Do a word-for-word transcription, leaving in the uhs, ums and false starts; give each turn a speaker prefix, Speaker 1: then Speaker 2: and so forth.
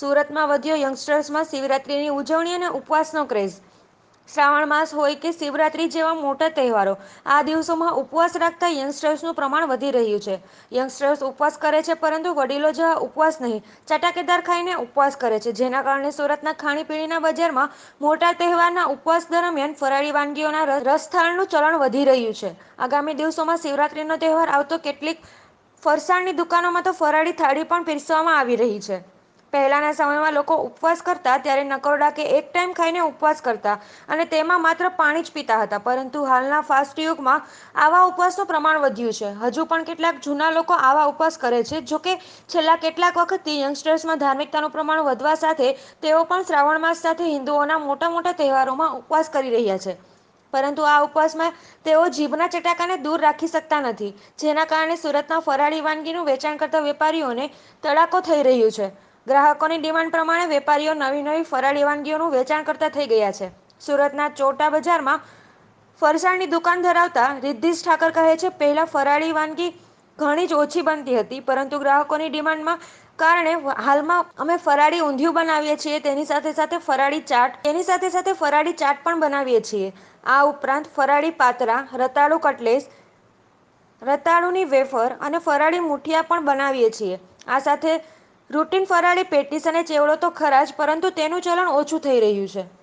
Speaker 1: સુરતમાં વધ્યો યંગસ્ટર્સમાં શિવરાત્રીની ઉજવણી અને ઉપવાસનો ક્રેઝ. શ્રાવણ માસ હોય કે શિવરાત્રી જેવા મોટા તહેવારો, આ દિવસોમાં ઉપવાસ રાખતા યંગસ્ટર્સનું પ્રમાણ વધી રહ્યું છે. યંગસ્ટર્સ ઉપવાસ કરે છે, પરંતુ વડીલો જેવા ઉપવાસ નહીં, ચટાકેદાર ખાઈને ઉપવાસ કરે છે, જેના કારણે સુરતના ખાણીપીણીના બજારમાં મોટા તહેવારના ઉપવાસ દરમિયાન ફરાળી વાનગીઓના રસથાળનું ચલણ વધી રહ્યું છે. આગામી દિવસોમાં શિવરાત્રીનો તહેવાર આવતો, કેટલીક ફરસાણની દુકાનોમાં તો ફરાળી થાળી પણ પીરસવામાં આવી રહી છે. પહેલાના સમયમાં લોકો ઉપવાસ કરતા ત્યારે નકોરડા કે એક ટાઈમ ખાઈને ઉપવાસ કરતા અને તેમાં માત્ર પાણી જ પીતા હતા, પરંતુ હાલના ફાસ્ટ યુગમાં આવા ઉપવાસનું પ્રમાણ વધ્યું છે. હજુ પણ કેટલાક જૂના લોકો આવા ઉપવાસ કરે છે. જોકે છેલ્લા કેટલાક વખતથી યંગસ્ટર્સમાં ધાર્મિકતાનું પ્રમાણ વધવા સાથે તેઓ પણ શ્રાવણ માસ સાથે હિન્દુઓના મોટા મોટા તહેવારોમાં ઉપવાસ કરી રહ્યા છે. પરંતુ આ ઉપવાસમાં તેઓ જીભના ચટાકાને દૂર રાખી શકતા નથી, જેના કારણે સુરતના ફરાળી વાનગીનું વેચાણ કરતા વેપારીઓને તડાકો થઈ રહ્યું છે. ગ્રાહકોની ડિમાન્ડ પ્રમાણે વેપારીઓ નવી નવી ફરાળી વાનગીઓનું વેચાણ કરતા થઈ ગયા છે. સુરતના ચોટા બજારમાં ફરસાણની દુકાન ધરાવતા રિદ્ધિશ ઠાકર કહે છે, પહેલા ફરાળી વાનગી ઘણી જ ઓછી બનતી હતી, પરંતુ ગ્રાહકોની ડિમાન્ડમાં કારણે હાલમાં અમે ફરાળી ઊંધિયું બનાવીએ છીએ, તેની સાથે સાથે ફરાળી ચાટ તેની સાથે સાથે ફરાળી ચાટ પણ બનાવીએ છીએ. આ ઉપરાંત ફરાળી પાતરા, રતાળુ કટલેસ, રતાળુની વેફર અને ફરાળી મુઠિયા પણ બનાવીએ છીએ. આ સાથે રૂટીન ફરાળી પેટીસ અને ચેવડો તો ખરા જ, પરંતુ તેનું ચલણ ઓછું થઈ રહ્યું છે.